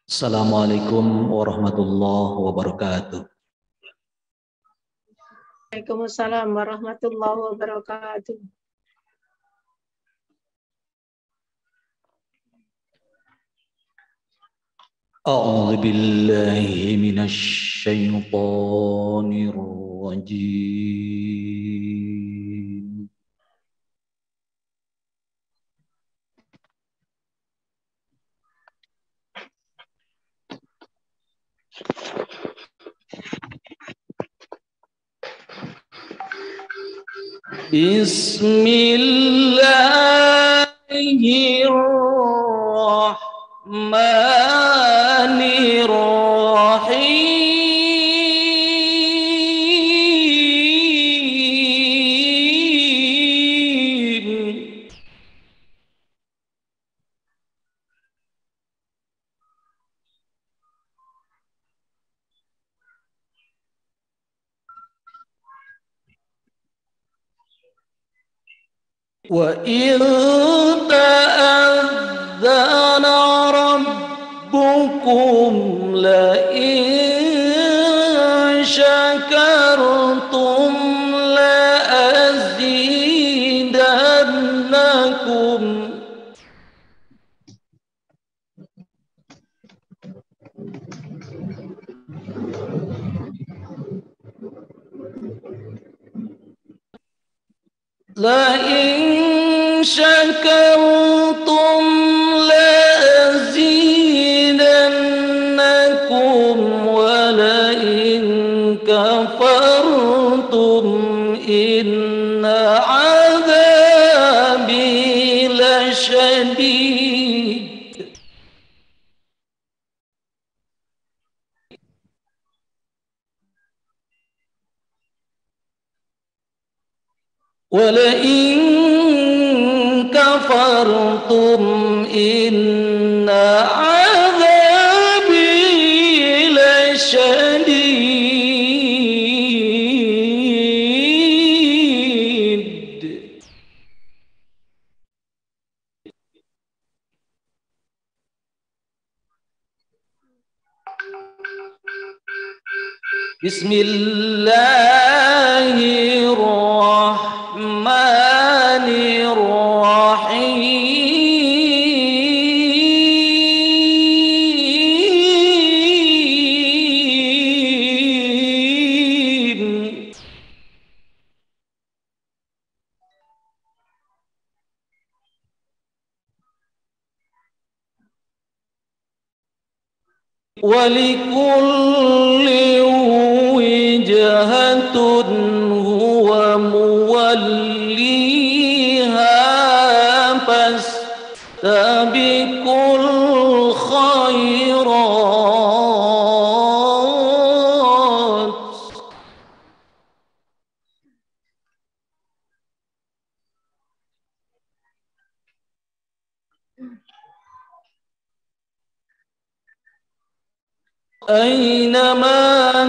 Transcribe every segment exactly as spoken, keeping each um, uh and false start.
Assalamualaikum warahmatullahi wabarakatuh. Waalaikumsalam warahmatullahi wabarakatuh. A'udzu billahi minasy syaithanir rajim. Bismillahirrahmanirrahim. وَإِذْ تَأَذَّنَ رَبُّكُمْ لَئِن شَكَرْتُمْ لَأَزِيدَنَّكُمْ لئن شكرتم لأزيدنكم ولئن كفرتم إن عذابي لشديد ولئن كفرتم إن عذابي لشديد بسم الله الرحمن الرحيم ولكل وجهة هو موليها فاستبقوا الخيرات أينما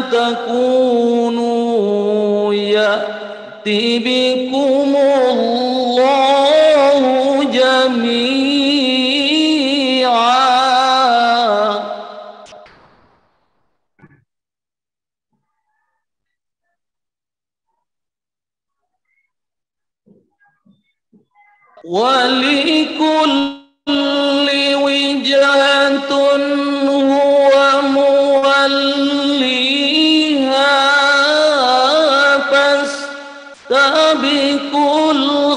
تكونوا يأتي بكم الله جميعا ولكل وجهة هو موليها فاستبقوا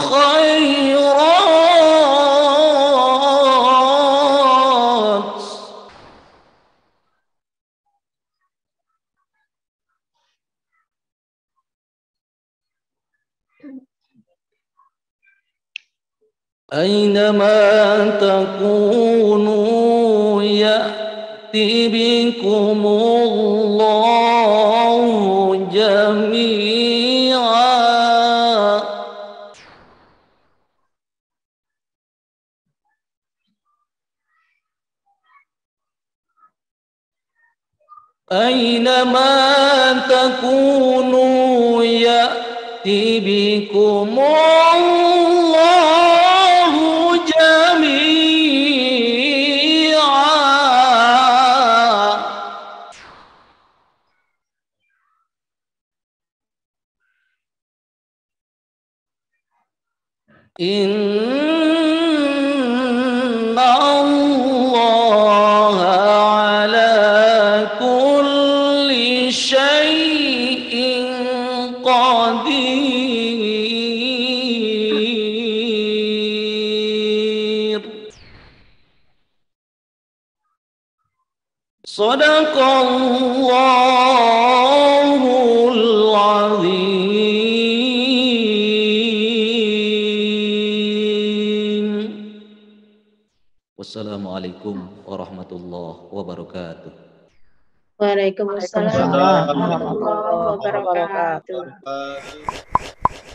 الخيرات أينما تكونوا يأتي بكم الله جميعا أينما تكونوا يأتي بكم الله جميعا Inna Allah ala kulli syai'in qadir. Sadaqallahul azim. Wassalamualaikum warahmatullahi wabarakatuh. Waalaikumsalam warahmatullahi wabarakatuh.